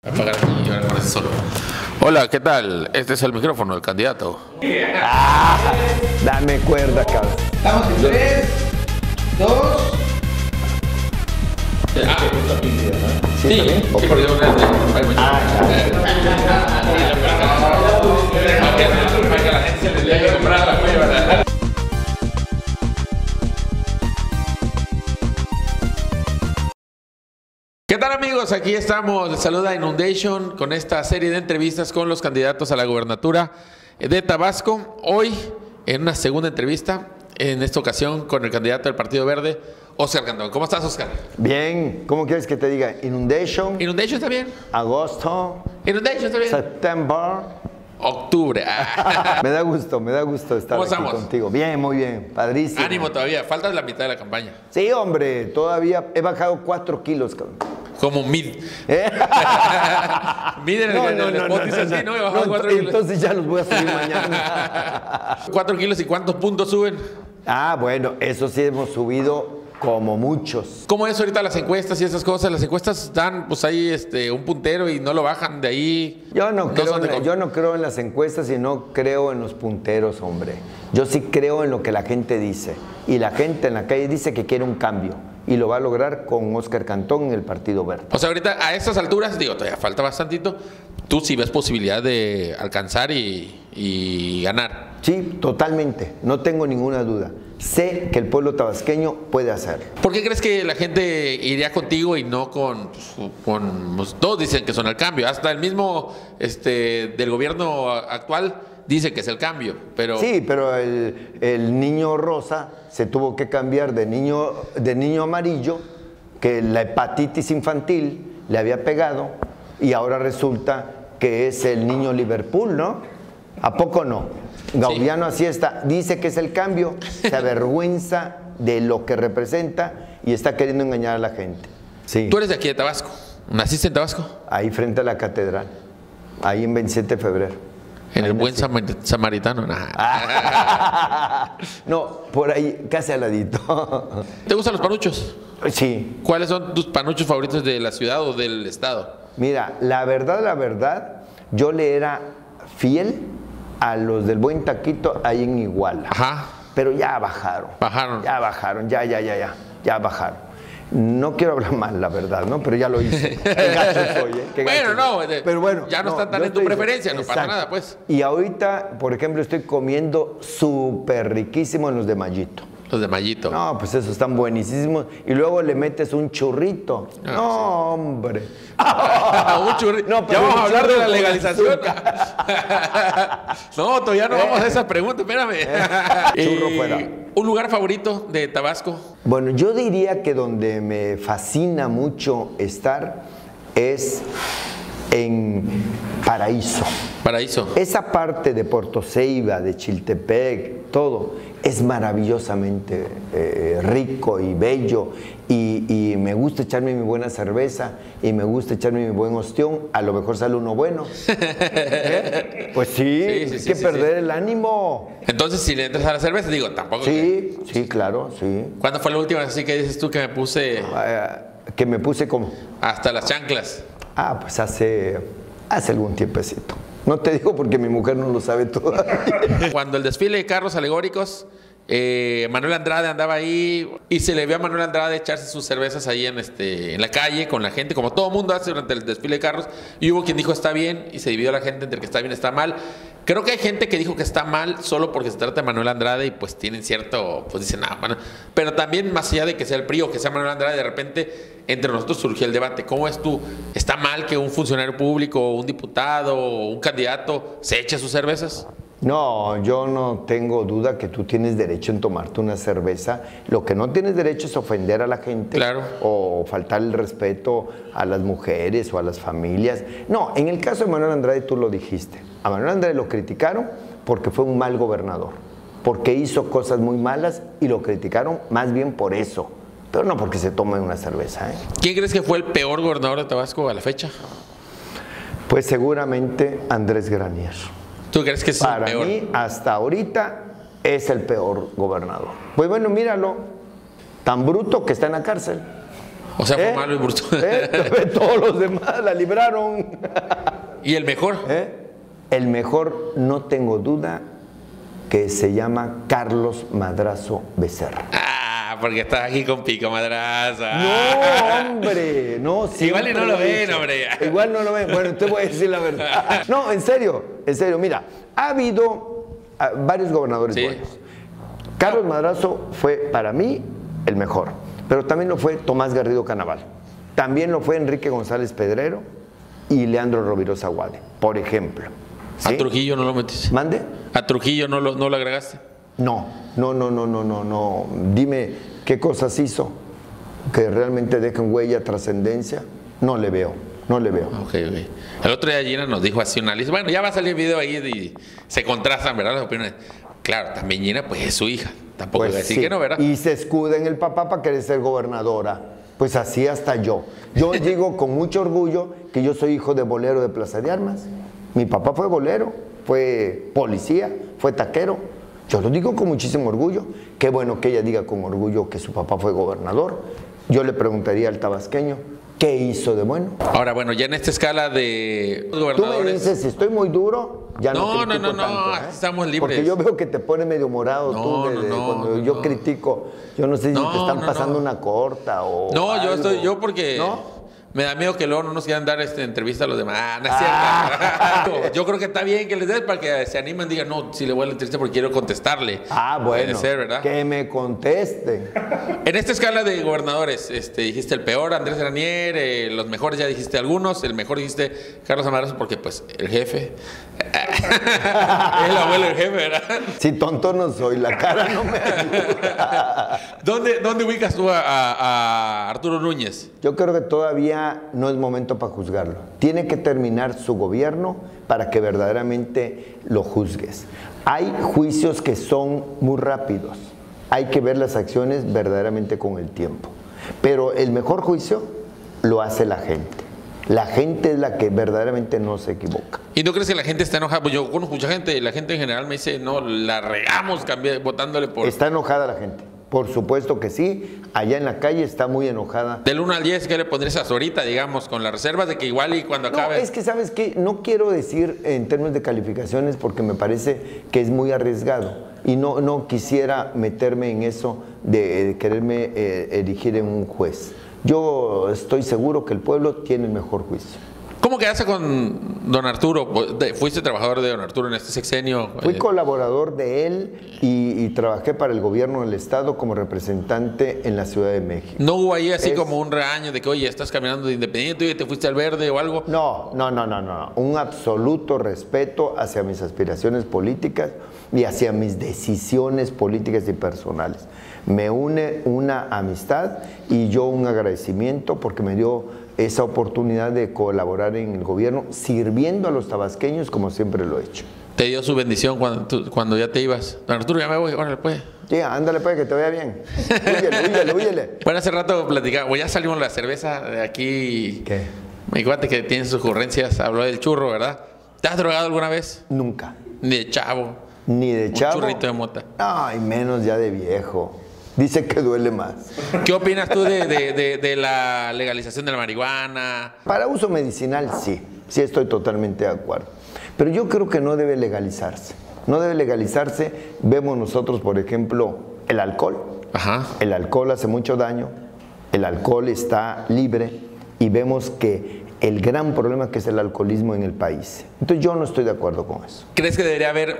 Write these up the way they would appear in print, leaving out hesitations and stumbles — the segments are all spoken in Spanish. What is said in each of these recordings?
Apagar aquí y ahora parece solo. Hola, ¿qué tal? Este es el micrófono del candidato. Dame cuerda, cabrón. Estamos en 3, 2. Sí, sí, porque yo para que la gente se les deje comprar la cueva. ¿Qué tal, amigos? Aquí estamos. Les saluda Inundation con esta serie de entrevistas con los candidatos a la gubernatura de Tabasco. Hoy, en una segunda entrevista, en esta ocasión con el candidato del Partido Verde, Óscar Cantón. ¿Cómo estás, Óscar? Bien. ¿Cómo quieres que te diga? Inundation. Inundation está bien. Agosto. Inundation está bien. Septiembre. Octubre. Me da gusto estar aquí contigo. Bien, muy bien. Padrísimo. Ánimo todavía. Falta la mitad de la campaña. Sí, hombre. Todavía he bajado 4 kilos, cabrón. Como mid. Mid en el spot dice así, ¿no? He bajado 4 kilos. Entonces ya los voy a subir mañana. 4 kilos y ¿cuántos puntos suben? Ah, bueno, eso sí hemos subido como muchos. ¿Cómo es ahorita las encuestas y esas cosas? Las encuestas dan, pues ahí un puntero y no lo bajan de ahí. Yo no creo en las encuestas y no creo en los punteros, hombre. Yo sí creo en lo que la gente dice. Y la gente en la calle dice que quiere un cambio. Y lo va a lograr con Óscar Cantón en el Partido Verde. O sea, ahorita a estas alturas, digo, todavía falta bastantito, tú sí ves posibilidad de alcanzar y ganar. Sí, totalmente. No tengo ninguna duda. Sé que el pueblo tabasqueño puede hacerlo. ¿Por qué crees que la gente iría contigo y no con todos dicen que son el cambio? Hasta el mismo del gobierno actual dice que es el cambio, pero... Sí, pero el niño rosa se tuvo que cambiar de niño amarillo, que la hepatitis infantil le había pegado, y ahora resulta que es el niño Liverpool, ¿no? ¿A poco no? Gaudiano así está, dice que es el cambio, se avergüenza de lo que representa y está queriendo engañar a la gente. Sí. Tú eres de aquí de Tabasco, ¿naciste en Tabasco? Ahí frente a la catedral, ahí en 27 de febrero. En el buen samaritano. No, por ahí, casi al ladito. ¿Te gustan los panuchos? Sí. ¿Cuáles son tus panuchos favoritos de la ciudad o del estado? Mira, la verdad, yo le era fiel a los del Buen Taquito ahí en Iguala. Ajá. Pero ya bajaron. Bajaron. Ya bajaron, ya bajaron. No quiero hablar mal, la verdad, ¿no? Pero ya lo hice. Qué gacho soy, ¿eh? Qué gacho. Bueno, no, pero bueno, ya no están tan en tu preferencia, no pasa nada, pues. Y ahorita, por ejemplo, estoy comiendo súper riquísimo en los de Mallito. Los de Mallito. No, pues esos están buenísimos. Y luego le metes un churrito. No, sí. Hombre. Un churrito. No, ya vamos a hablar de la legalización. No, todavía no vamos a esa pregunta, espérame. Churro fuera. ¿Un lugar favorito de Tabasco? Bueno, yo diría que donde me fascina mucho estar es en Paraíso. Paraíso. Esa parte de Porto Ceiba, de Chiltepec, todo es maravillosamente rico y bello y me gusta echarme mi buena cerveza y me gusta echarme mi buen ostión. A lo mejor sale uno bueno. Pues sí, hay que perder el ánimo. Entonces, si le entras a la cerveza, digo, tampoco. Sí, sí, claro, sí. ¿Cuándo fue la última vez así que dices tú que me puse? Que me puse como... Hasta las chanclas. Ah, pues hace algún tiempecito. No te digo porque mi mujer no lo sabe todavía. Cuando el desfile de carros alegóricos, Manuel Andrade andaba ahí y se le vio a Manuel Andrade echarse sus cervezas ahí en la calle con la gente, como todo mundo hace durante el desfile de carros, y hubo quien dijo está bien y se dividió la gente entre que está bien y está mal. Creo que hay gente que dijo que está mal solo porque se trata de Manuel Andrade y pues tienen cierto, pues dicen, bueno, pero también más allá de que sea el PRI o que sea Manuel Andrade, de repente entre nosotros surgió el debate. ¿Cómo es tú? ¿Está mal que un funcionario público, un diputado o un candidato se eche sus cervezas? No, yo no tengo duda que tú tienes derecho en tomarte una cerveza. Lo que no tienes derecho es ofender a la gente, claro, o faltar el respeto a las mujeres o a las familias. No, en el caso de Manuel Andrade tú lo dijiste. A Manuel Andrade lo criticaron porque fue un mal gobernador, porque hizo cosas muy malas y lo criticaron más bien por eso, pero no porque se tome una cerveza, ¿eh? ¿Quién crees que fue el peor gobernador de Tabasco a la fecha? Pues seguramente Andrés Granier. ¿Tú crees que es el peor? Para mí, hasta ahorita, es el peor gobernador. Pues bueno, míralo, tan bruto que está en la cárcel. O sea, fue malo y bruto. Todos los demás la libraron. ¿Y el mejor? El mejor, no tengo duda, que se llama Carlos Madrazo Becerra. Porque estás aquí con Pico Madrazo. No, hombre, no. Igual y no lo ven, hombre. Igual no lo ven. Bueno, te voy a decir la verdad. No, en serio, mira, ha habido varios gobernadores buenos. Carlos Madrazo fue, para mí, el mejor. Pero también lo fue Tomás Garrido Canaval. También lo fue Enrique González Pedrero y Leandro Rovirosa Guade, por ejemplo. ¿Sí? ¿A Trujillo no lo metiste? ¿Mande? ¿A Trujillo no lo agregaste? No. Dime qué cosas hizo que realmente dejen huella, trascendencia. No le veo. Ok. El otro día Gina nos dijo así una lista. Bueno, ya va a salir el video ahí y se contrastan, ¿verdad? Las opiniones. Claro, también Gina, pues es su hija. Tampoco pues iba a decir sí. que no, ¿verdad? Y se escuda en el papá para querer ser gobernadora. Pues así hasta yo. Yo digo con mucho orgullo que yo soy hijo de bolero de Plaza de Armas. Mi papá fue bolero, fue policía, fue taquero. Yo lo digo con muchísimo orgullo. Qué bueno que ella diga con orgullo que su papá fue gobernador. Yo le preguntaría al tabasqueño, ¿qué hizo de bueno? Ahora, bueno, ya en esta escala de gobernadores... Tú me dices, si estoy muy duro, ya no critico tanto, aquí estamos libres. Porque yo veo que te pone medio morado cuando yo critico. Yo no sé si te están pasando una corta o algo. yo porque... ¿No? Me da miedo que luego no nos quieran dar entrevista a los demás. No es cierto. Yo creo que está bien que les des para que se animen y digan, no, si le voy a la entrevista porque quiero contestarle. Bueno. Puede ser, ¿verdad? Que me conteste. En esta escala de gobernadores, dijiste el peor, Andrés Granier, los mejores ya dijiste algunos, el mejor dijiste Carlos Madrazo porque pues el jefe. El abuelo del jefe, ¿verdad? Si tonto no soy, la cara no me ayuda. ¿Dónde ubicas tú a Arturo Núñez? Yo creo que todavía no es momento para juzgarlo. Tiene que terminar su gobierno para que verdaderamente lo juzgues. Hay juicios que son muy rápidos. Hay que ver las acciones verdaderamente con el tiempo. Pero el mejor juicio lo hace la gente. La gente es la que verdaderamente no se equivoca. ¿Y no crees que la gente está enojada? Pues yo conozco mucha gente y la gente en general me dice, no, la regamos votándole por... Está enojada la gente. Por supuesto que sí. Allá en la calle está muy enojada. Del 1 al 10, ¿qué le pondrías ahorita, digamos, con las reservas de que igual y cuando acabe? No, es que, ¿sabes qué? No quiero decir en términos de calificaciones porque me parece que es muy arriesgado. Y no quisiera meterme en eso de quererme erigir en un juez. Yo estoy seguro que el pueblo tiene el mejor juicio. ¿Cómo quedaste con don Arturo? ¿Fuiste trabajador de don Arturo en este sexenio? Fui colaborador de él y trabajé para el gobierno del estado como representante en la Ciudad de México. ¿No hubo ahí así como un regaño de que, oye, estás caminando de Independiente y te fuiste al Verde o algo? No. Un absoluto respeto hacia mis aspiraciones políticas y hacia mis decisiones políticas y personales. Me une una amistad y yo un agradecimiento porque me dio esa oportunidad de colaborar en el gobierno, sirviendo a los tabasqueños como siempre lo he hecho. ¿Te dio su bendición cuando ya te ibas? Don Arturo, ya me voy, órale pues. Sí, ándale pues, que te vaya bien. Huyele. Bueno, hace rato platicamos, ya salimos la cerveza de aquí. ¿Qué? Mi cuate que tiene sus ocurrencias, habló del churro, ¿verdad? ¿Te has drogado alguna vez? Nunca. Ni de chavo. Ni de chavo. Un churrito de mota. Ay, menos ya de viejo. Dice que duele más. ¿Qué opinas tú de la legalización de la marihuana? Para uso medicinal, sí estoy totalmente de acuerdo. Pero yo creo que no debe legalizarse. No debe legalizarse. Vemos nosotros, por ejemplo, el alcohol. Ajá. El alcohol hace mucho daño. El alcohol está libre y vemos que el gran problema que es el alcoholismo en el país. Entonces yo no estoy de acuerdo con eso. ¿Crees que debería haber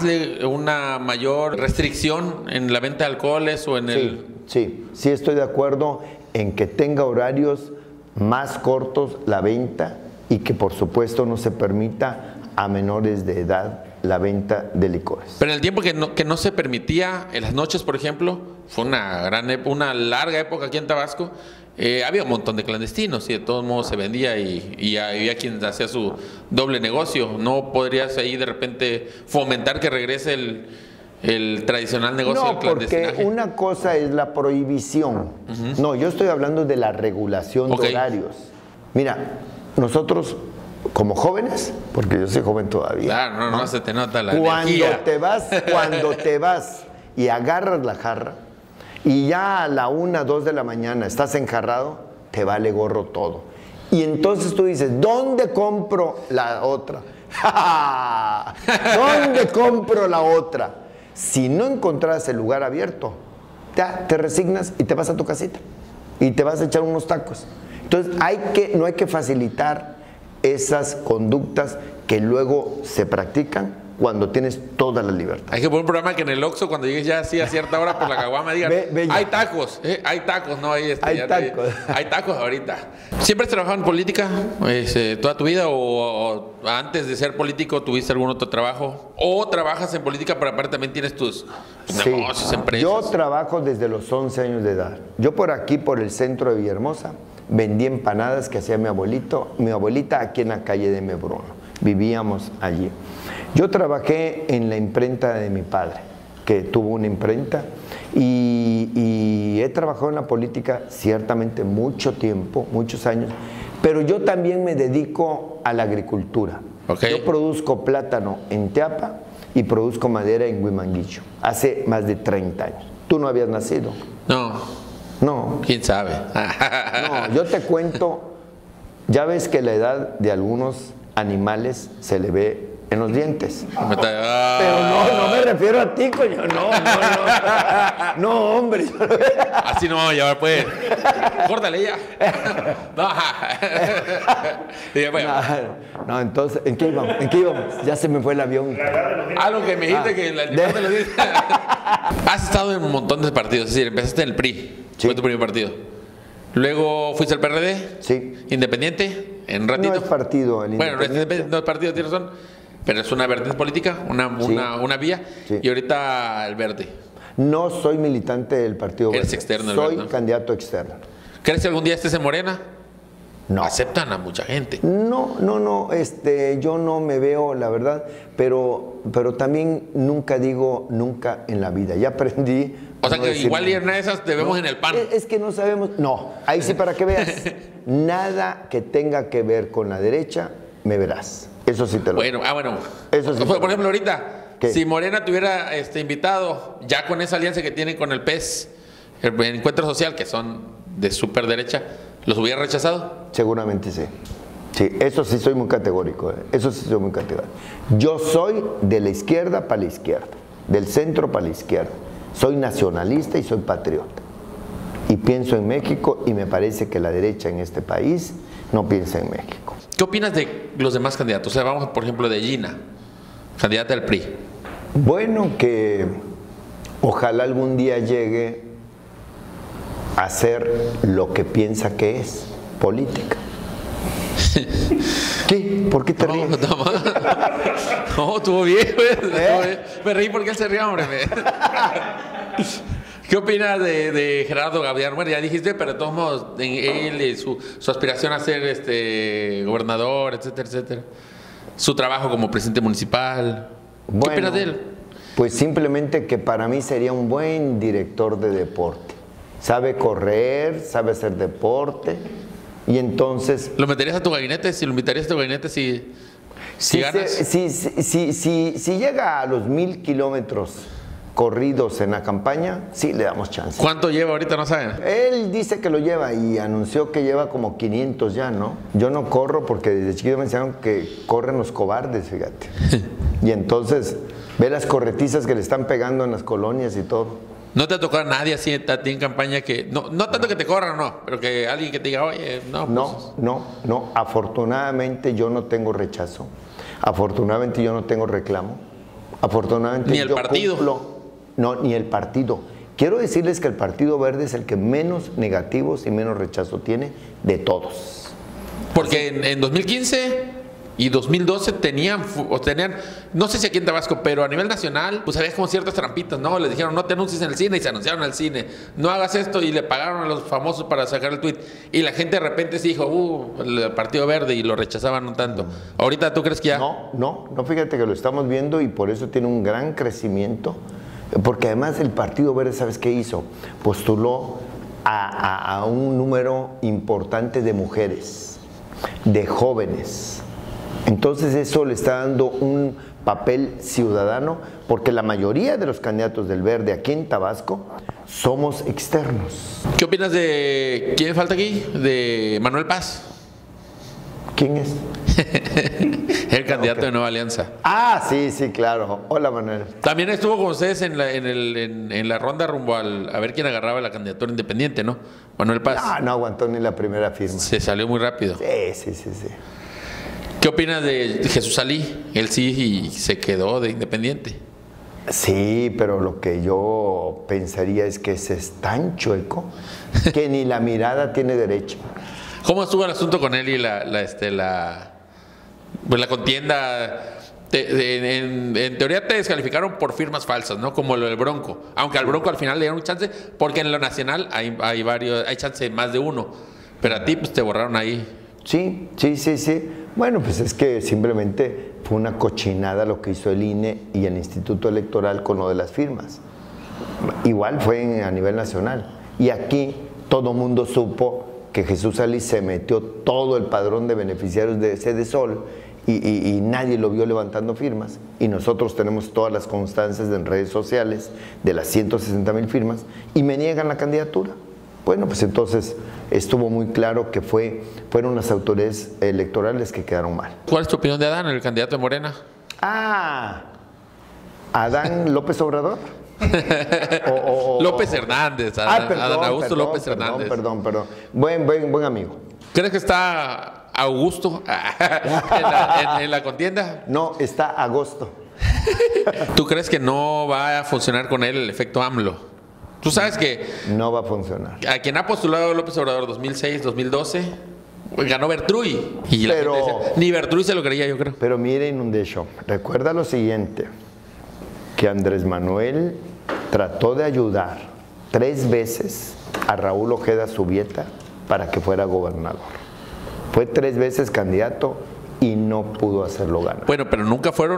una mayor restricción en la venta de alcoholes o en el...? Sí estoy de acuerdo en que tenga horarios más cortos la venta y que por supuesto no se permita a menores de edad la venta de licores. Pero en el tiempo que no se permitía, en las noches, por ejemplo, fue una larga época aquí en Tabasco, había un montón de clandestinos y de todos modos se vendía y había quien hacía su doble negocio. ¿No podrías ahí de repente fomentar que regrese el tradicional negocio del clandestinaje? Porque una cosa es la prohibición. No, yo estoy hablando de la regulación de horarios. Mira, nosotros como jóvenes, porque yo soy joven todavía. Claro, no se te nota la energía. Cuando te vas y agarras la jarra y ya a la 1, 2 de la mañana estás enjarrado, que vale gorro todo. Y entonces tú dices, ¿dónde compro la otra? ¿Dónde compro la otra? Si no encontraras el lugar abierto, ya te resignas y te vas a tu casita y te vas a echar unos tacos. Entonces no hay que facilitar esas conductas que luego se practican cuando tienes toda la libertad. Hay que poner un programa que en el Oxxo, cuando llegues ya así a cierta hora por la caguama, digan, hay tacos, no hay hay tacos. Hay tacos ahorita. ¿Siempre has trabajado en política toda tu vida o antes de ser político tuviste algún otro trabajo? ¿O trabajas en política pero aparte también tienes tus negocios, empresas? Yo trabajo desde los 11 años de edad. Yo por aquí, por el centro de Villahermosa, vendí empanadas que hacía mi abuelita aquí en la calle de Mebruno. Vivíamos allí. Yo trabajé en la imprenta de mi padre, que tuvo una imprenta, y he trabajado en la política ciertamente mucho tiempo, muchos años, pero yo también me dedico a la agricultura. Okay. Yo produzco plátano en Teapa y produzco madera en Huimanguillo, hace más de 30 años. ¿Tú no habías nacido? No. ¿Quién sabe? No, yo te cuento, ya ves que la edad de algunos animales se le ve en los dientes. Pero no me refiero a ti, coño, no, hombre. Así no vamos a llevar, pues. Córtale ya. No, entonces, ¿en qué íbamos? Ya se me fue el avión. Algo que me dijiste que la de los dientes. Has estado en un montón de partidos, es decir, empezaste en el PRI, fue tu primer partido. Luego fuiste al PRD, Independiente, en un ratito. No es partido, el Independiente. Bueno, no es partido, tienes razón, pero es una vertiente política, una vía, y ahorita el Verde. No soy militante del Partido Verde. Eres externo, soy ¿verdad? Candidato externo. ¿Crees que algún día estés en Morena? No. Aceptan a mucha gente. No, yo no me veo, la verdad, pero también nunca digo nunca en la vida. Ya aprendí. O sea que igual y en una de esas te vemos en el PAN. Es que no sabemos. No, ahí sí para que veas. Nada que tenga que ver con la derecha, me verás. Eso sí te lo digo. Bueno. Eso sí. Por ejemplo, ahorita, ¿qué? si Morena te hubiera invitado, ya con esa alianza que tienen con el PES, el Encuentro Social, que son de súper derecha, ¿los hubiera rechazado? Seguramente sí. Sí, eso sí soy muy categórico. Eso sí soy muy categórico. Yo soy de la izquierda para la izquierda, del centro para la izquierda. Soy nacionalista y soy patriota. Y pienso en México y me parece que la derecha en este país no piensa en México. ¿Qué opinas de los demás candidatos? O sea, vamos por ejemplo de Gina, candidata del PRI. Bueno, que ojalá algún día llegue a hacer lo que piensa que es, política. ¿Qué? ¿Por qué te ríes? No, estuvo bien, güey. Me reí porque él se ríe, hombre. ¿Qué opinas de Gerardo Gaudiano? Bueno, ya dijiste, pero de todos modos, él y su aspiración a ser gobernador, etcétera, etcétera. Su trabajo como presidente municipal. ¿Qué opinas de él? Pues simplemente que para mí sería un buen director de deporte. Sabe correr, sabe hacer deporte. Y entonces... ¿Lo meterías a tu gabinete? ¿Si lo invitarías a tu gabinete si ganas? Si llega a los 1000 kilómetros corridos en la campaña, sí le damos chance. ¿Cuánto lleva ahorita? No saben. Él dice que lo lleva y anunció que lleva como 500 ya, ¿no? Yo no corro porque desde chiquito me enseñaron que corren los cobardes, fíjate. Y entonces ve las corretizas que le están pegando en las colonias y todo. ¿No te ha tocado a nadie así a ti en campaña que... No tanto que te corran, no, pero que alguien que te diga, oye, no, pues... No. Afortunadamente yo no tengo rechazo. Afortunadamente yo no tengo reclamo. Afortunadamente ¿Ni el partido? No, ni el partido. Quiero decirles que el Partido Verde es el que menos negativos y menos rechazo tiene de todos. Porque en 2015... y 2012 tenían, no sé si aquí en Tabasco, pero a nivel nacional, pues había como ciertas trampitas, ¿no? Les dijeron, no te anuncies en el cine, y se anunciaron al cine. No hagas esto, y le pagaron a los famosos para sacar el tweet. Y la gente de repente se dijo, el Partido Verde, y lo rechazaban un tanto. Ahorita, ¿tú crees que ya? No, fíjate que lo estamos viendo y por eso tiene un gran crecimiento. Porque además el Partido Verde, ¿sabes qué hizo? Postuló a un número importante de mujeres, de jóvenes. Entonces eso le está dando un papel ciudadano, porque la mayoría de los candidatos del Verde aquí en Tabasco somos externos. ¿Qué opinas de quién falta aquí? De Manuel Paz. ¿Quién es? El candidato de Nueva Alianza. Ah, sí, sí, claro. Hola, Manuel. También estuvo con ustedes en la ronda rumbo a ver quién agarraba la candidatura independiente, ¿no? Manuel Paz. No aguantó ni la primera firma. Se salió muy rápido. Sí. ¿Qué opinas de Jesús Salí? Él sí se quedó de independiente. Sí, pero lo que yo pensaría es que ese es tan chueco que ni la mirada tiene derecho. ¿Cómo estuvo el asunto con él y la contienda? En teoría te descalificaron por firmas falsas, ¿no? Como lo del Bronco. Aunque al Bronco al final le dieron un chance, porque en lo nacional hay chance de más de uno. Pero a ti pues te borraron ahí. Sí. Bueno, pues es que simplemente fue una cochinada lo que hizo el INE y el Instituto Electoral con lo de las firmas. Igual fue a nivel nacional. Y aquí todo mundo supo que Jesús Salí se metió todo el padrón de beneficiarios de Sede Sol y nadie lo vio levantando firmas. Y nosotros tenemos todas las constancias en redes sociales de las 160,000 firmas y me niegan la candidatura. Bueno, pues entonces estuvo muy claro que fueron las autoridades electorales que quedaron mal. ¿Cuál es tu opinión de Adán, el candidato de Morena? ¿Adán López Obrador? López Hernández, Adán Augusto López Hernández. Perdón. Buen amigo. ¿Crees que está Augusto en la contienda? No, está Agosto. ¿Tú crees que no va a funcionar con él el efecto AMLO? Tú sabes que no va a funcionar. A quien ha postulado López Obrador 2006, 2012, ganó Bertruy. Y la gente decía, ni Bertruy se lo creía, yo creo. Pero mire, Inundation, recuerda lo siguiente, que Andrés Manuel trató de ayudar 3 veces a Raúl Ojeda Subieta para que fuera gobernador. Fue 3 veces candidato y no pudo hacerlo ganar. Bueno, pero nunca fue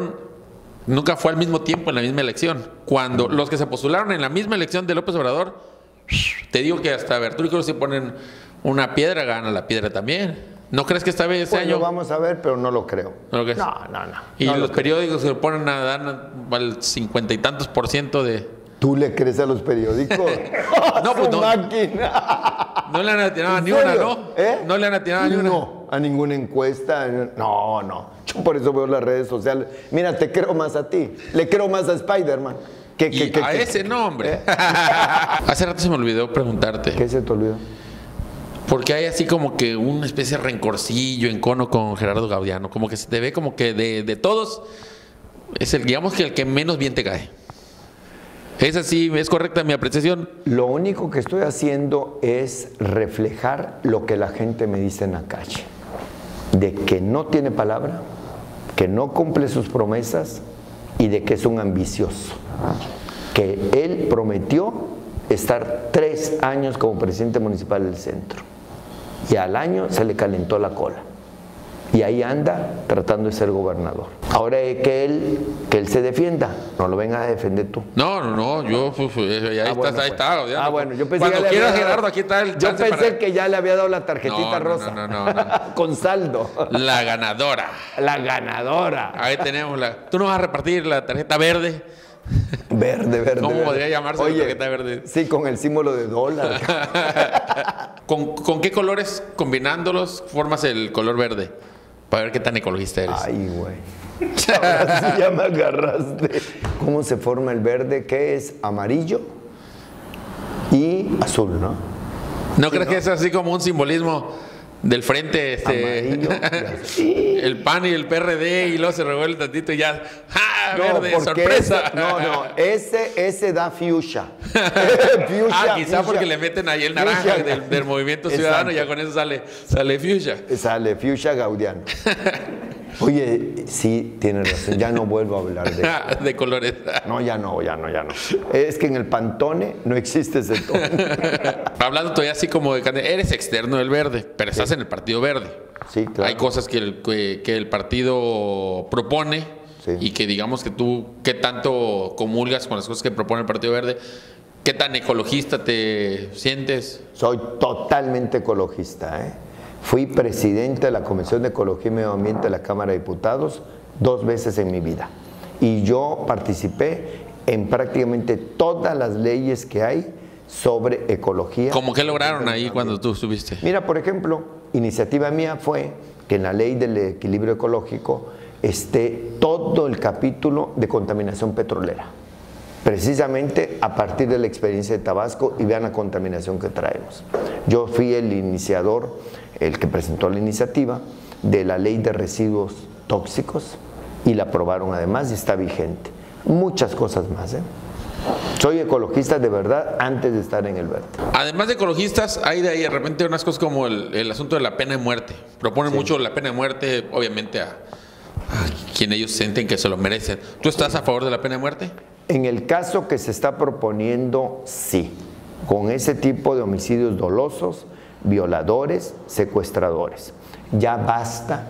al mismo tiempo en la misma elección. Cuando los que se postularon en la misma elección de López Obrador, te digo que hasta Bertruy creo que si ponen una piedra, gana la piedra también. ¿No crees que esta vez este año? Lo vamos a ver, pero no lo creo. ¿No lo crees? No. Y los periódicos se lo ponen a dar al 50 y tantos % de... ¿Tú le crees a los periódicos? No, pues no. Máquina. No le han atinado ni una, ¿no? ¿No le han atinado ni una. No, a ninguna encuesta. No. Yo por eso veo las redes sociales. Mira, te creo más a ti. Le creo más a Spider-Man. Ese nombre. Hace rato se me olvidó preguntarte. ¿Qué se te olvidó? Porque hay así como que una especie de rencorcillo, encono con Gerardo Gaudiano. Como que se te ve como que de todos, es digamos que el que menos bien te cae. ¿Es así? ¿Es correcta mi apreciación? Lo único que estoy haciendo es reflejar lo que la gente me dice en la calle. De que no tiene palabra, que no cumple sus promesas y de que es un ambicioso. Que él prometió estar 3 años como presidente municipal del centro. Y al año se le calentó la cola. Y ahí anda tratando de ser gobernador. Ahora es que él se defienda. No lo vengas a defender tú. No. Yo, ahí está. Ya, bueno, yo pensé cuando quieras, Gerardo, aquí está el chance. Yo pensé que ya le había dado la tarjetita rosa. No. Con saldo. La ganadora. Ahí tenemos Tú nos vas a repartir la tarjeta verde. Verde. ¿Cómo podría llamarse la tarjeta verde? Sí, con el símbolo de dólar. ¿Con qué colores, combinándolos, formas el color verde? Para ver qué tan ecologista eres. Ay, güey. Ahora sí ya me agarraste. ¿Cómo se forma el verde? ¿Qué es? Amarillo y azul, ¿no? ¿No crees que es así como un simbolismo del frente? Amarillo. El PAN y el PRD y luego se revuelve tantito y ya. ¡Ja! Verde, sorpresa. Ese da fuchsia. Quizá porque le meten ahí el naranja del Movimiento Ciudadano y ya con eso sale fuchsia. Sale fuchsia gaudiano. Oye, sí, tienes razón, ya no vuelvo a hablar de colores. No, ya no. Es que en el Pantone no existe ese tono. Hablando todavía así como de eres externo del verde, pero estás en el Partido Verde. Sí, claro. Hay cosas que el partido propone y que digamos que tú, ¿qué tanto comulgas con las cosas que propone el Partido Verde? ¿Qué tan ecologista te sientes? Soy totalmente ecologista, ¿eh? Fui presidente de la Comisión de Ecología y Medio Ambiente de la Cámara de Diputados 2 veces en mi vida. Y yo participé en prácticamente todas las leyes que hay sobre ecología. ¿Cómo que lograron ahí cuando tú estuviste? Mira, por ejemplo, iniciativa mía fue que en la ley del equilibrio ecológico esté todo el capítulo de contaminación petrolera. Precisamente a partir de la experiencia de Tabasco, y vean la contaminación que traemos. Yo fui el iniciador, el que presentó la iniciativa de la ley de residuos tóxicos, y la aprobaron además y está vigente. Muchas cosas más, ¿eh? Soy ecologista de verdad antes de estar en el verde. Además de ecologistas, hay de repente unas cosas como el asunto de la pena de muerte. Proponen mucho la pena de muerte, obviamente a quien ellos sienten que se lo merecen. ¿Tú estás a favor de la pena de muerte? En el caso que se está proponiendo, sí. Con ese tipo de homicidios dolosos, violadores, secuestradores. Ya basta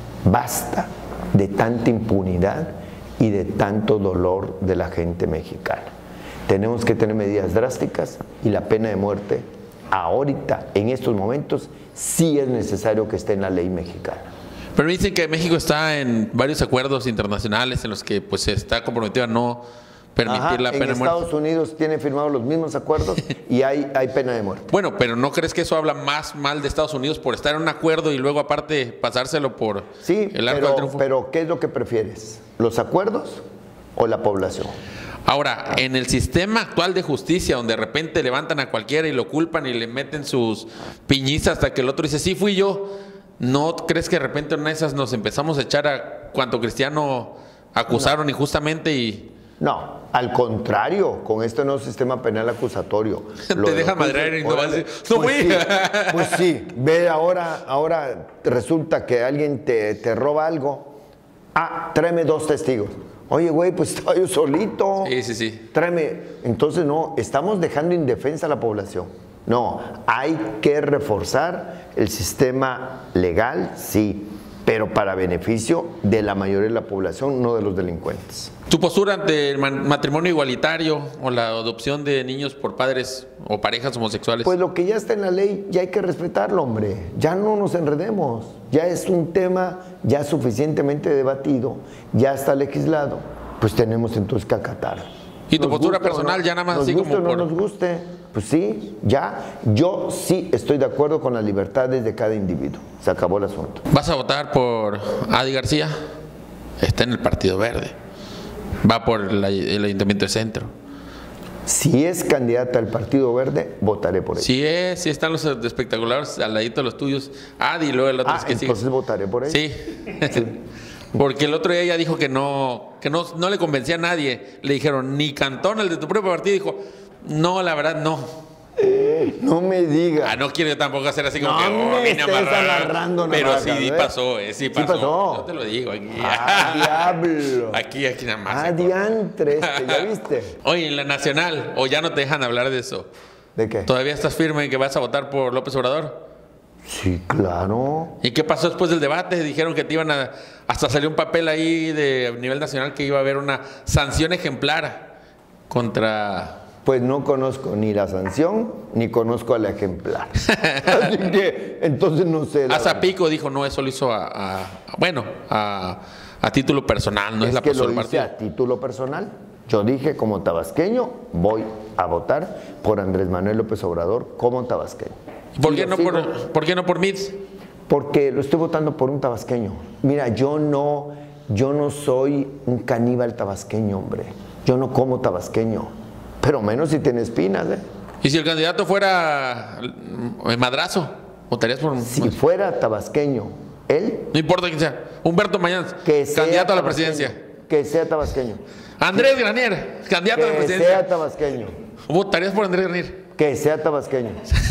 de tanta impunidad y de tanto dolor de la gente mexicana. Tenemos que tener medidas drásticas y la pena de muerte ahorita, en estos momentos, sí es necesario que esté en la ley mexicana. Pero dicen que México está en varios acuerdos internacionales en los que pues se está comprometido a no permitir la pena de muerte. En Estados Unidos tienen firmados los mismos acuerdos y hay pena de muerte. Bueno, pero ¿no crees que eso habla más mal de Estados Unidos por estar en un acuerdo y luego aparte pasárselo por el arco del triunfo? Pero ¿qué es lo que prefieres? ¿Los acuerdos o la población? Ahora, en el sistema actual de justicia, donde de repente levantan a cualquiera y lo culpan y le meten sus piñizas hasta que el otro dice, sí fui yo, ¿no crees que de repente en esas nos empezamos a echar a cuanto cristiano acusaron injustamente y... No, al contrario, con este nuevo sistema penal acusatorio. Te dejan madrear y no vas a decir, no fui. Pues sí, ve ahora resulta que alguien te roba algo. Ah, tráeme 2 testigos. Oye, güey, pues estaba yo solito. Sí. Tráeme. Entonces, no, estamos dejando indefensa a la población. No, hay que reforzar el sistema legal, sí, pero para beneficio de la mayoría de la población, no de los delincuentes. ¿Tu postura ante el matrimonio igualitario o la adopción de niños por padres o parejas homosexuales? Pues lo que ya está en la ley, ya hay que respetarlo, hombre. Ya no nos enredemos. Ya es un tema ya suficientemente debatido, ya está legislado. Pues tenemos entonces que acatar. ¿Y tu postura personal ya nada más así como por...? Nos guste, pues sí, ya. Yo sí estoy de acuerdo con las libertades de cada individuo. Se acabó el asunto. ¿Vas a votar por Adi García? Está en el Partido Verde. Va por el Ayuntamiento de Centro. Si es candidata al Partido Verde, votaré por ella. Sí están los espectaculares al ladito de los tuyos. Adi y luego el otro es que sí. Entonces votaré por ella. Sí. Porque el otro día ella dijo que no le convencía a nadie. Le dijeron, ni Cantón, el de tu propio partido, dijo, no, la verdad, no. No me digas. No quiero tampoco hacer así como no que vine a amarrando pero navajas, sí pasó, sí pasó. Yo te lo digo aquí. Diablo. Aquí nada más. Diantres, ¿ya viste? Oye, en la nacional, o ya no te dejan hablar de eso. ¿De qué? ¿Todavía estás firme en que vas a votar por López Obrador? Sí, claro. ¿Y qué pasó después del debate? Dijeron que te iban hasta salió un papel ahí de nivel nacional que iba a haber una sanción ejemplar contra... Pues no conozco ni la sanción, ni conozco al ejemplar. Así que, entonces no sé. A Zapico dijo, no, eso lo hizo a título personal, no es la que postura lo del hice partido. A título personal. Yo dije, como tabasqueño, voy a votar por Andrés Manuel López Obrador como tabasqueño. ¿Por qué no por MIDS? Porque lo estoy votando por un tabasqueño. Mira, yo no soy un caníbal tabasqueño, hombre. Yo no como tabasqueño. Pero menos si tiene espinas, ¿eh? ¿Y si el candidato fuera Madrazo? ¿Votarías por...? Si fuera tabasqueño, él... No importa quién sea. Humberto Mañanz, candidato a la presidencia. Que sea tabasqueño. Andrés Granier, candidato a la presidencia. Que sea tabasqueño. ¿Votarías por Andrés Granier? Que sea tabasqueño.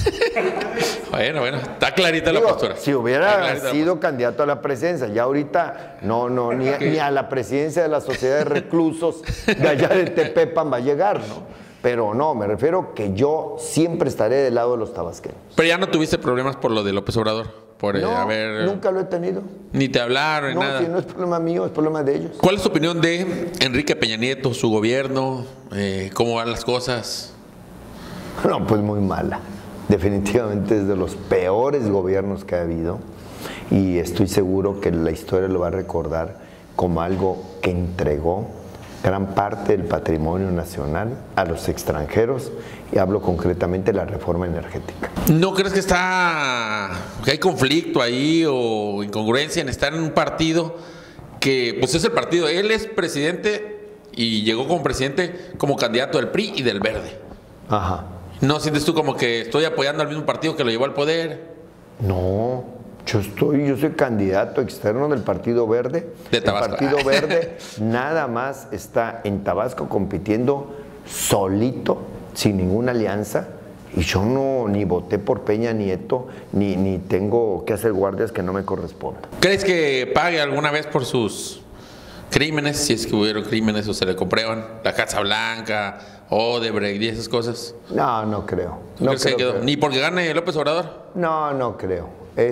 Bueno, está clarita la postura. Si hubiera sido candidato a la presidencia, ya ahorita ni a la presidencia de la Sociedad de Reclusos de allá de Tepepan va a llegar, ¿no? Pero no, me refiero que yo siempre estaré del lado de los tabasqueños. Pero ya no tuviste problemas por lo de López Obrador. Nunca lo he tenido. Ni te hablaron, ni nada. No, si no es problema mío, es problema de ellos. ¿Cuál es tu opinión de Enrique Peña Nieto, su gobierno? ¿Cómo van las cosas? No, pues muy mala. Definitivamente es de los peores gobiernos que ha habido y estoy seguro que la historia lo va a recordar como algo que entregó gran parte del patrimonio nacional a los extranjeros, y hablo concretamente de la reforma energética. ¿No crees que hay conflicto ahí o incongruencia en estar en un partido que pues es el partido? Él es presidente y llegó como presidente como candidato del PRI y del Verde. Ajá. ¿No sientes tú como que estoy apoyando al mismo partido que lo llevó al poder? No, yo soy candidato externo del Partido Verde. De Tabasco. El Partido Verde nada más está en Tabasco compitiendo solito, sin ninguna alianza. Y yo ni voté por Peña Nieto, ni tengo que hacer guardias que no me correspondan. ¿Crees que pague alguna vez por sus crímenes, si es que hubieron crímenes o se le comprueban? La Casa Blanca, Odebrecht y esas cosas. No creo. No creo. ¿Ni porque gane López Obrador? No creo.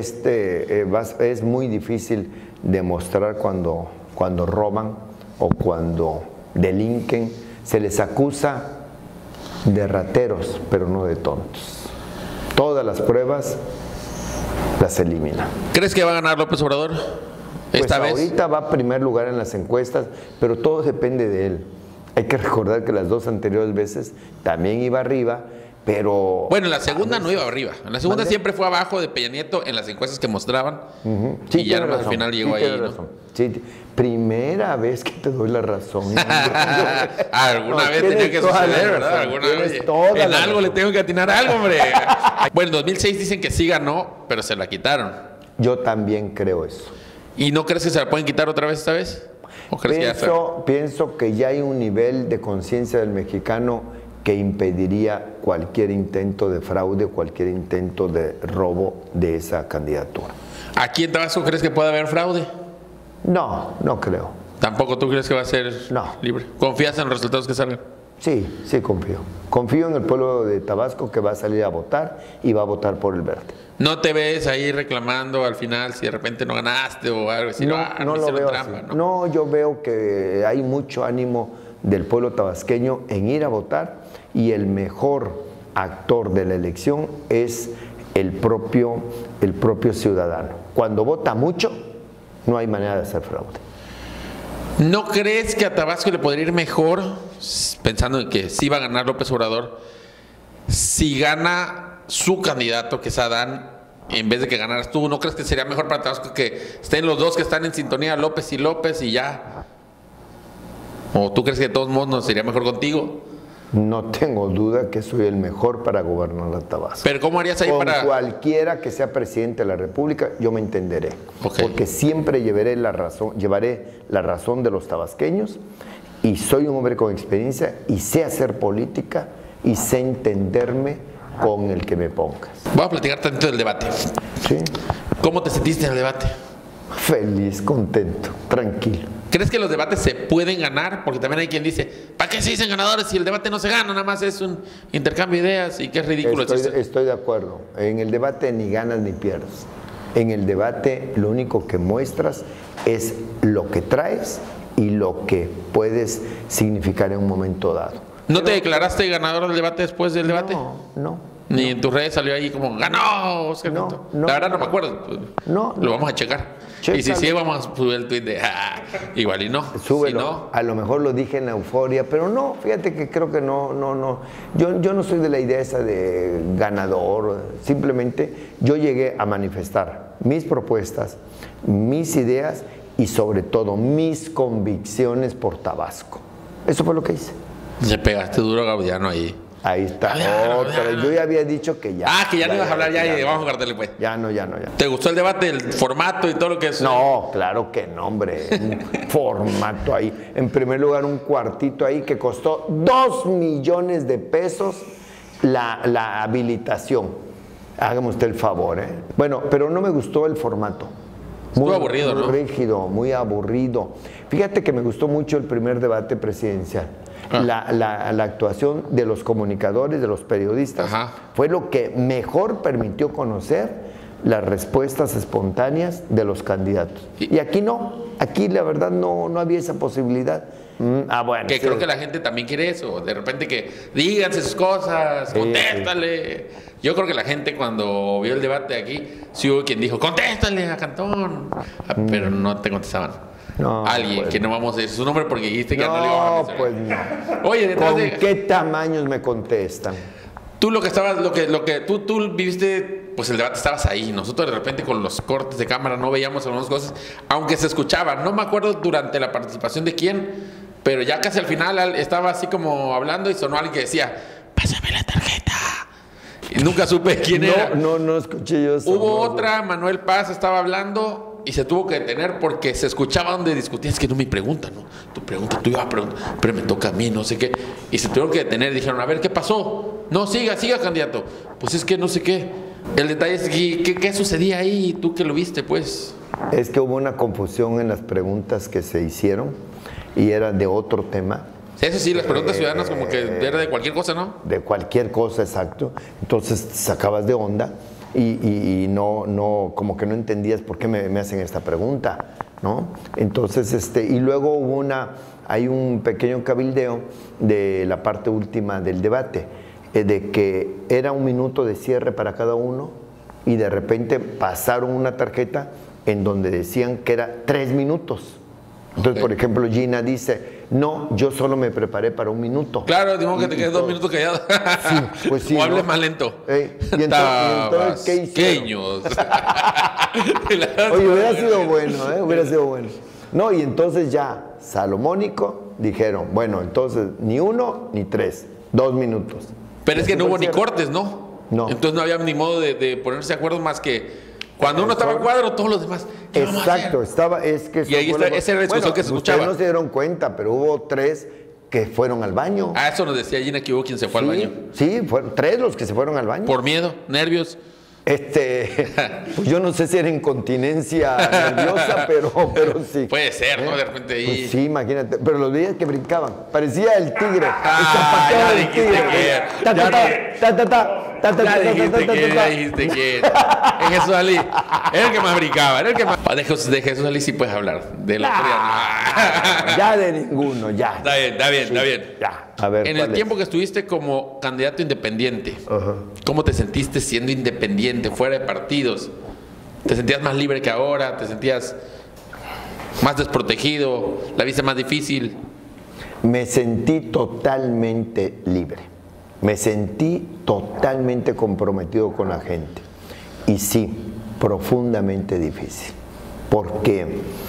Es muy difícil demostrar cuando roban o cuando delinquen. Se les acusa de rateros, pero no de tontos. Todas las pruebas las elimina. ¿Crees que va a ganar López Obrador esta vez? Ahorita va a primer lugar en las encuestas, pero todo depende de él. Hay que recordar que las dos anteriores veces también iba arriba, pero... Bueno, en la segunda no iba arriba. En la segunda siempre fue abajo de Peña Nieto en las encuestas que mostraban. Sí, y ya al final llegó ahí, ¿no? Sí, primera vez que te doy la razón. Alguna vez tenía que suceder, ¿verdad? Alguna vez. En algo le tengo que atinar algo, hombre. Bueno, en 2006 dicen que sí ganó, pero se la quitaron. Yo también creo eso. ¿Y no crees que se la pueden quitar otra vez esta vez? ¿O crees Pienso que ya hay un nivel de conciencia del mexicano que impediría cualquier intento de fraude, cualquier intento de robo de esa candidatura. ¿Aquí en Tabasco crees que puede haber fraude? No creo. ¿Tampoco tú crees que va a ser libre? ¿Confías en los resultados que salgan? Sí confío. Confío en el pueblo de Tabasco que va a salir a votar y va a votar por el Verde. ¿No te ves ahí reclamando al final si de repente no ganaste o algo así? No lo veo trampa, así. No, yo veo que hay mucho ánimo del pueblo tabasqueño en ir a votar, y el mejor actor de la elección es el propio ciudadano. Cuando vota mucho, no hay manera de hacer fraude. ¿No crees que a Tabasco le podría ir mejor, pensando en que sí va a ganar López Obrador, si gana su candidato, que es Adán, en vez de que ganaras tú? ¿No crees que sería mejor para Tabasco que estén los dos que están en sintonía, López y ya? ¿O tú crees que de todos modos no sería mejor contigo? No tengo duda que soy el mejor para gobernar a Tabasco. ¿Pero cómo harías ahí Con cualquiera que sea presidente de la República, yo me entenderé. Okay. Porque siempre llevaré la razón de los tabasqueños, y soy un hombre con experiencia y sé hacer política y sé entenderme con el que me pongas. Voy a platicar tanto del debate. ¿Sí? ¿Cómo te sentiste en el debate? Feliz, contento, tranquilo. ¿Crees que los debates se pueden ganar? Porque también hay quien dice, ¿para qué se dicen ganadores si el debate no se gana? Nada más es un intercambio de ideas y que es ridículo. Estoy de acuerdo. En el debate ni ganas ni pierdes. En el debate lo único que muestras es lo que traes y lo que puedes significar en un momento dado. ¿No te declaraste ganador del debate después del debate? No. Ni en tus redes salió ahí como, ¡ganó Oscar Pinto! La verdad no me acuerdo. Lo vamos a checar. Chécalo. Y si sí, vamos a subir el tweet de, igual y no. Súbelo. Si no, a lo mejor lo dije en euforia, pero no, fíjate que creo que no. Yo no soy de la idea esa de ganador. Simplemente yo llegué a manifestar mis propuestas, mis ideas y sobre todo mis convicciones por Tabasco. Eso fue lo que hice. Le pegaste duro a Gaudiano ahí. Ahí está. Otra. Yo ya había dicho que ya. Que ya no ibas a hablar ya y vamos a jugarle pues. Ya no. ¿Te gustó el debate, el formato y todo lo que es? No, claro que no, hombre. Un formato ahí. En primer lugar, un cuartito ahí que costó 2 millones de pesos la habilitación. Hágame usted el favor, ¿eh? Bueno, pero no me gustó el formato. Muy aburrido, ¿no? Muy rígido, muy aburrido. Fíjate que me gustó mucho el primer debate presidencial. La actuación de los comunicadores, de los periodistas, fue lo que mejor permitió conocer las respuestas espontáneas de los candidatos. Y aquí no, aquí la verdad no había esa posibilidad. Bueno. Que creo que la gente también quiere eso, de repente que díganse sus cosas, contéstale. Yo creo que la gente cuando vio el debate aquí, sí hubo quien dijo, contéstale a Cantón, pero no te contestaban. No, alguien, pues que no vamos a decir su nombre porque dijiste que no le íbamos a No, mencionar. pues no. Oye, detrás ¿Con de... qué tamaños me contestan? Tú lo que estabas, tú viviste, pues el debate estabas ahí. Nosotros de repente con los cortes de cámara no veíamos algunas cosas, aunque se escuchaban. No me acuerdo durante la participación de quién, pero ya casi al final estaba así como hablando y sonó alguien que decía, pásame la tarjeta. Y nunca supe quién era. No escuché yo eso. Hubo no, otra, Manuel Paz estaba hablando y se tuvo que detener porque se escuchaba donde discutían. Es que no me pregunta, ¿no? Tu pregunta, tú ibas a preguntar, pero me toca a mí, no sé qué. Y se tuvieron que detener. Dijeron, a ver, ¿qué pasó? No, siga, candidato. Pues es que no sé qué. El detalle es que, ¿qué sucedía ahí? Tú que lo viste, pues. Es que hubo una confusión en las preguntas que se hicieron y era de otro tema. Eso sí, las preguntas ciudadanas como que era de cualquier cosa, ¿no? De cualquier cosa, exacto. Entonces sacabas de onda y no, como que no entendías por qué me hacen esta pregunta, ¿no? Entonces, y luego hubo hay un pequeño cabildeo de la parte última del debate, de que era 1 minuto de cierre para cada uno y de repente pasaron una tarjeta en donde decían que era 3 minutos. Entonces, por ejemplo, Gina dice, no, yo solo me preparé para 1 minuto. Claro, digo que te quedes 2 minutos callado. Sí, pues sí. O hables ¿no? más lento. Y entonces, ¿qué hicieron? Oye, hubiera sido bueno, hubiera sido bueno. No, y entonces ya, salomónico, dijeron, bueno, entonces ni 1 ni 3, 2 minutos. Pero es que no hubo ni cierre. cortes, ¿no? No. Entonces no había ni modo de ponerse de acuerdo más que cuando uno estaba en cuadro, todos los demás. ¿Qué vamos a Exacto, hacer? es que Y ahí está, esa era la discusión que se escuchaba. Ustedes no se dieron cuenta, pero hubo 3 que fueron al baño. Ah, eso nos decía Gina que hubo quien se fue al baño. Sí, fueron 3 los que se fueron al baño. Por miedo, nervios. Pues yo no sé si era incontinencia nerviosa, pero sí. Puede ser, ¿no? De repente ahí. Pues sí, imagínate. Pero los veías que brincaban. Parecía el tigre. Ah, el ya zapateado del dijiste tigre. que- Ta, ta, ya ta, ta, ta, ta, ta, ta, Ya ta, dijiste ta, ta, que, ta, ya ta. dijiste que. En Jesús Ali. Era el que más brincaba, era el que más. De Jesús Ali sí puedes hablar. De la otra Ya de ninguno, ya. Está bien, está bien, Sí, está bien. Ya. A ver, En ¿cuál el es? tiempo que estuviste como candidato independiente, Ajá. ¿cómo te sentiste siendo independiente, fuera de partidos? ¿Te sentías más libre que ahora? ¿Te sentías más desprotegido? ¿La viste más difícil? Me sentí totalmente libre. Me sentí totalmente comprometido con la gente. Y sí, profundamente difícil. Porque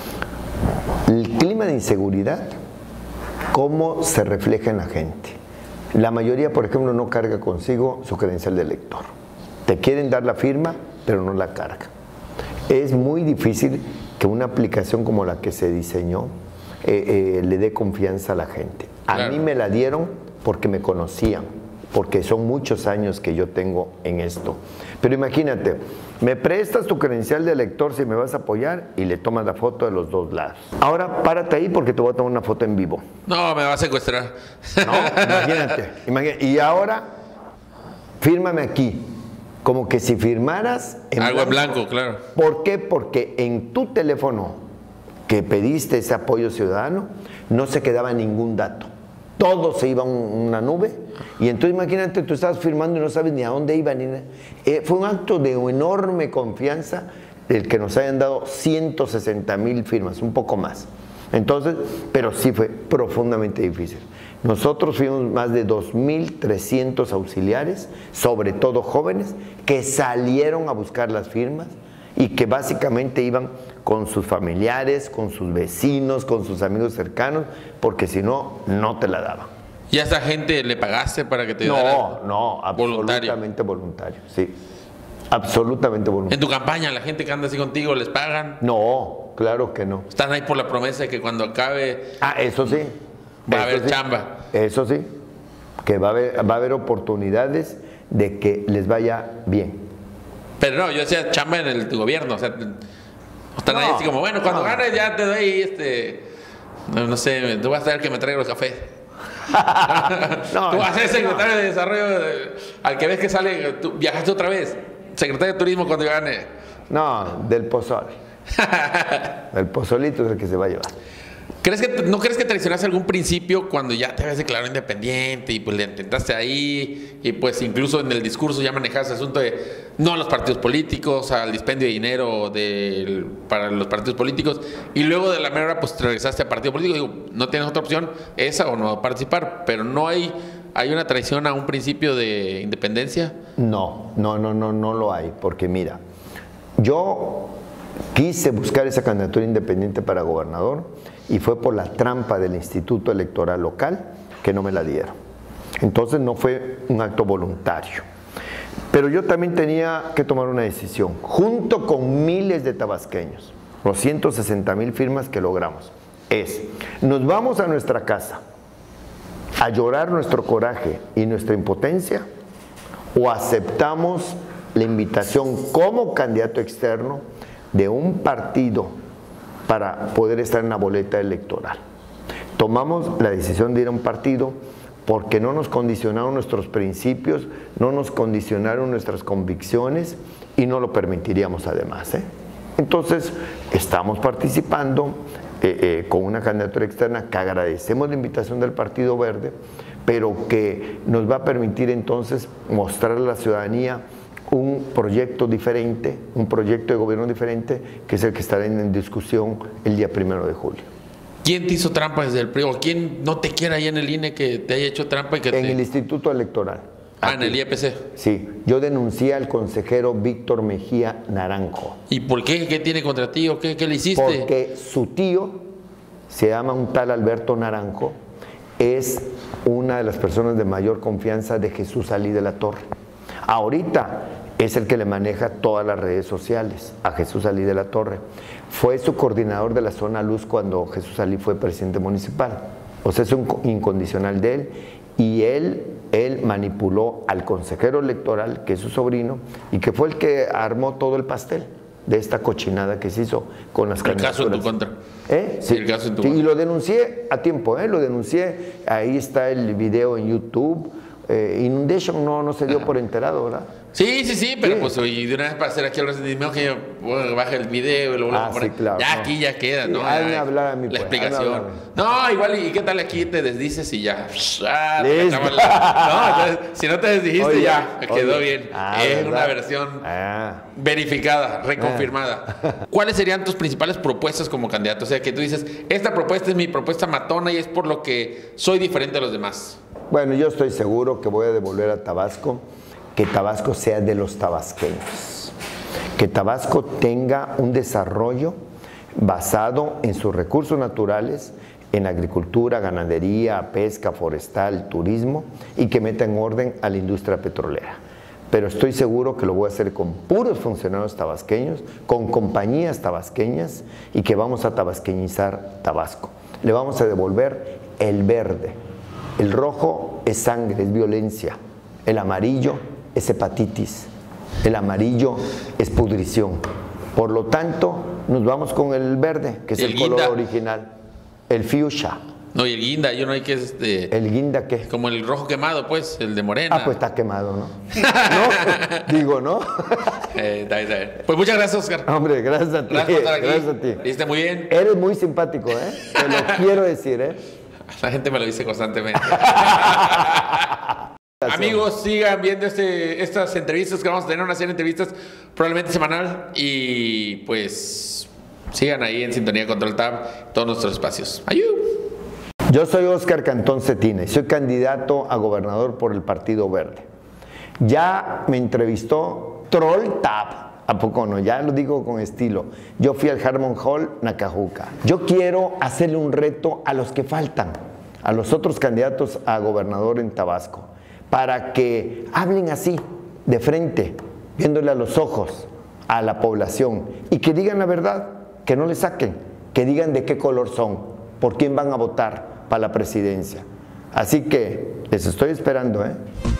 el clima de inseguridad, ¿cómo se refleja en la gente? La mayoría, por ejemplo, no carga consigo su credencial de elector. Te quieren dar la firma, pero no la carga. Es muy difícil que una aplicación como la que se diseñó le dé confianza a la gente. A Claro. mí me la dieron porque me conocían, porque son muchos años que yo tengo en esto. Pero imagínate, me prestas tu credencial de elector si me vas a apoyar y le tomas la foto de los 2 lados. Ahora párate ahí porque te voy a tomar una foto en vivo. No, me va a secuestrar. ¿No? Imagínate. Y ahora, fírmame aquí. Como que si firmaras Algo en blanco, claro. ¿Por qué? Porque en tu teléfono que pediste ese apoyo ciudadano, no se quedaba ningún dato. Todo se iba a una nube. Y entonces imagínate, tú estabas firmando y no sabes ni a dónde iba. Fue un acto de enorme confianza el que nos hayan dado 160,000 firmas, un poco más. Entonces, pero sí fue profundamente difícil. Nosotros fuimos más de 2,300 auxiliares, sobre todo jóvenes, que salieron a buscar las firmas y que básicamente iban con sus familiares, con sus vecinos, con sus amigos cercanos, porque si no, no te la daban. ¿Y a esa gente le pagaste para que te diera? No, voluntario? absolutamente voluntario, sí. Absolutamente voluntario. En tu campaña, la gente que anda así contigo, ¿les pagan? No, claro que no. Están ahí por la promesa de que cuando acabe Eso sí. va a Eso haber sí. chamba. Eso sí, que va a haber oportunidades de que les vaya bien. Pero no, yo decía chamba en el gobierno. O sea, están ahí No, así como, bueno, cuando no. ganes ya te doy no sé, tú vas a tener que me traiga los cafés. No, Tú vas a ser secretario de desarrollo al que ves que sale, tú viajaste otra vez. Secretario de turismo cuando gane. no, del pozole. El pozolito es el que se va a llevar. ¿No crees que traicionaste algún principio cuando ya te habías declarado independiente y pues le intentaste ahí y pues incluso en el discurso ya manejabas el asunto de no a los partidos políticos, al dispendio de dinero para los partidos políticos y luego de la mera hora pues te regresaste a partido político? Digo, no tienes otra opción, esa o no participar, pero no hay una traición a un principio de independencia. No lo hay, porque mira, yo quise buscar esa candidatura independiente para gobernador y fue por la trampa del Instituto Electoral Local que no me la dieron. Entonces no fue un acto voluntario. Pero yo también tenía que tomar una decisión, junto con miles de tabasqueños, los 160,000 firmas que logramos. ¿Nos vamos a nuestra casa a llorar nuestro coraje y nuestra impotencia o aceptamos la invitación como candidato externo de un partido para poder estar en la boleta electoral? Tomamos la decisión de ir a un partido porque no nos condicionaron nuestros principios, no nos condicionaron nuestras convicciones y no lo permitiríamos además. Entonces, estamos participando con una candidatura externa que agradecemos la invitación del Partido Verde, pero que nos va a permitir entonces mostrar a la ciudadanía un proyecto diferente, un proyecto de gobierno diferente, que es el que estará en discusión el día 1 de julio. ¿Quién te hizo trampa desde el PRI? ¿O quién no te quiere ahí en el INE que te haya hecho trampa? En el Instituto Electoral. En el IEPC. Sí, yo denuncié al consejero Víctor Mejía Naranjo. ¿Y por qué? ¿Qué tiene contra ti o qué le hiciste? Porque su tío, se llama un tal Alberto Naranjo, es una de las personas de mayor confianza de Jesús Alí de la Torre. Ahorita es el que le maneja todas las redes sociales a Jesús Alí de la Torre. Fue su coordinador de la Zona Luz cuando Jesús Alí fue presidente municipal. O sea, es un incondicional de él y él manipuló al consejero electoral, que es su sobrino, y que fue el que armó todo el pastel de esta cochinada que se hizo con las candidaturas. El caso en tu contra. Sí, el caso en tu sí, contra. Y lo denuncié a tiempo, lo denuncié. Ahí está el video en YouTube. Inundation no se dio por enterado, ¿verdad? Sí, pero pues y de una vez para hacer aquí el resentimiento que yo baje el video y luego sí, claro, ya aquí ya queda, ¿no? Hazme hablar a mí, la pues, explicación. No, igual y qué tal aquí te desdices y ya. Listo. No, entonces, si no te desdijiste Oye, ya quedó bien. Es ¿verdad? una versión verificada, reconfirmada. ¿Cuáles serían tus principales propuestas como candidato? O sea, que tú dices, esta propuesta es mi propuesta matona y es por lo que soy diferente a los demás. Bueno, yo estoy seguro que voy a devolver a Tabasco, que Tabasco sea de los tabasqueños, que Tabasco tenga un desarrollo basado en sus recursos naturales, en agricultura, ganadería, pesca, forestal, turismo, y que meta en orden a la industria petrolera. Pero estoy seguro que lo voy a hacer con puros funcionarios tabasqueños, con compañías tabasqueñas, y que vamos a tabasqueñizar Tabasco. Le vamos a devolver el verde. El rojo es sangre, es violencia. El amarillo es hepatitis. El amarillo es pudrición. Por lo tanto, nos vamos con el verde, que es el color original. El fuchsia. No, y el guinda, yo no hay que ¿El guinda qué? como el rojo quemado, pues, el de morena. Pues está quemado, ¿no? ¿No? Digo, ¿no? Está bien. Pues muchas gracias, Oscar. Hombre, gracias a ti. Gracias por estar aquí. Gracias a ti. Lo hiciste muy bien. Eres muy simpático, Te lo quiero decir, La gente me lo dice constantemente. Amigos, sigan viendo estas entrevistas que vamos a tener, una serie de entrevistas probablemente semanal, y pues sigan ahí en sintonía Control Tab, todos nuestros espacios. ¡Ayú! Yo soy Óscar Cantón Cetina y soy candidato a gobernador por el Partido Verde. Ya me entrevistó Troll Tab. ¿A poco no? Ya lo digo con estilo. Yo fui al Harmon Hall, Nacajuca. Yo quiero hacerle un reto a los que faltan, a los otros candidatos a gobernador en Tabasco, para que hablen así, de frente, viéndole a los ojos a la población, y que digan la verdad, que no le saquen, que digan de qué color son, por quién van a votar para la presidencia. Así que les estoy esperando,